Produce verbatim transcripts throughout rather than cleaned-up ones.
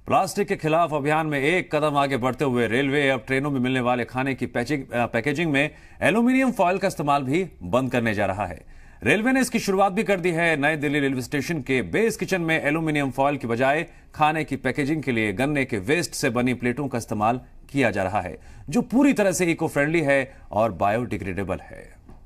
Plastic के खिलाफ अभियान में एक कदम आगे बढ़ते हुए रेलवे अब ट्रेनों में मिलने वाले खाने की पैकेजिंग में एल्यूमिनियम फॉयल का इस्तेमाल भी बंद करने जा रहा है। रेलवे ने इसकी शुरुआत भी कर दी है। नई दिल्ली रेलवे स्टेशन के बेस किचन में एल्यूमिनियम फॉयल की बजाय खाने की पैकेजिंग के लिए गन्ने के वेस्ट से बनी प्लेटों का इस्तेमाल किया जा रहा है, जो पूरी तरह से इको फ्रेंडली है और बायोडिग्रेडेबल है।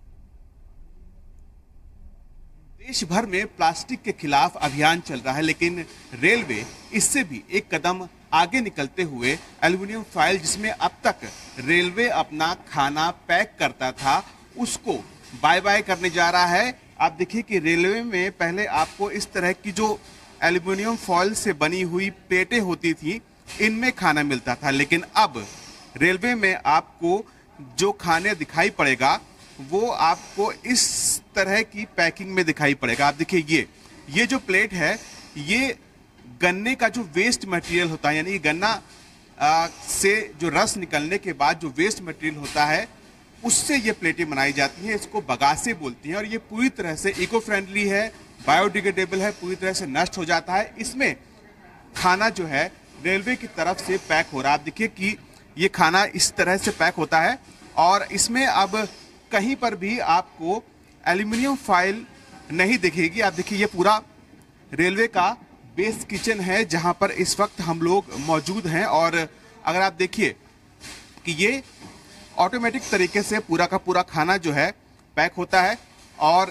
देश भर में प्लास्टिक के खिलाफ अभियान चल रहा है, लेकिन रेलवे इससे भी एक कदम आगे निकलते हुए एल्यूमिनियम फॉयल, जिसमें अब तक रेलवे अपना खाना पैक करता था, उसको बाय बाय करने जा रहा है। आप देखिए कि रेलवे में पहले आपको इस तरह की जो एल्यूमिनियम फॉयल से बनी हुई प्लेटें होती थी, इनमें खाना मिलता था, लेकिन अब रेलवे में आपको जो खाने दिखाई पड़ेगा वो आपको इस तरह की पैकिंग में दिखाई पड़ेगा। आप देखिए ये ये जो प्लेट है, ये गन्ने का जो वेस्ट मटेरियल होता है, यानी गन्ना आ, से जो रस निकलने के बाद जो वेस्ट मटेरियल होता है, उससे ये प्लेटें बनाई जाती हैं। इसको बगासे बोलती हैं और ये पूरी तरह से इको फ्रेंडली है, बायोडिग्रेडेबल है, पूरी तरह से नष्ट हो जाता है। इसमें खाना जो है रेलवे की तरफ से पैक हो रहा है। आप देखिए कि ये खाना इस तरह से पैक होता है और इसमें अब कहीं पर भी आपको एल्यूमिनियम फॉयल नहीं दिखेगी। आप देखिए ये पूरा रेलवे का बेस किचन है जहां पर इस वक्त हम लोग मौजूद हैं, और अगर आप देखिए कि ये ऑटोमेटिक तरीके से पूरा का पूरा खाना जो है पैक होता है और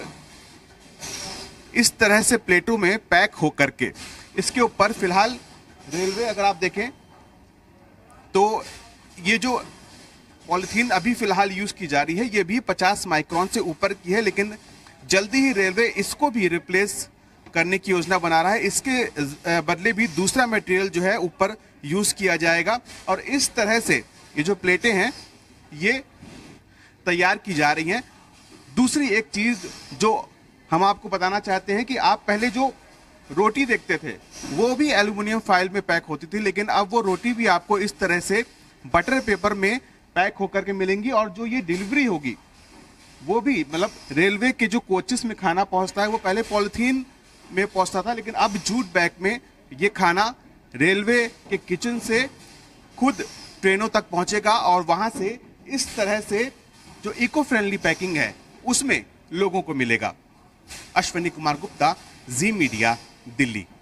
इस तरह से प्लेटों में पैक हो करके इसके ऊपर फिलहाल रेलवे, अगर आप देखें तो ये जो पॉलिथीन अभी फिलहाल यूज की जा रही है, ये भी पचास माइक्रोन से ऊपर की है, लेकिन जल्दी ही रेलवे इसको भी रिप्लेस करने की योजना बना रहा है। इसके बदले भी दूसरा मटेरियल जो है ऊपर यूज किया जाएगा और इस तरह से ये जो प्लेटें हैं ये तैयार की जा रही हैं। दूसरी एक चीज जो हम आपको बताना चाहते हैं कि आप पहले जो रोटी देखते थे वो भी एल्यूमिनियम फॉयल में पैक होती थी, लेकिन अब वो रोटी भी आपको इस तरह से बटर पेपर में पैक होकर के मिलेंगी और जो ये डिलीवरी होगी वो भी, मतलब रेलवे के जो कोचेस में खाना पहुंचता है वो पहले पॉलिथीन में पहुंचता था, लेकिन अब जूट बैग में ये खाना रेलवे के किचन से खुद ट्रेनों तक पहुंचेगा और वहां से इस तरह से जो इको फ्रेंडली पैकिंग है उसमें लोगों को मिलेगा। Ashwini Kumar Gupta, Zee media, Delhi.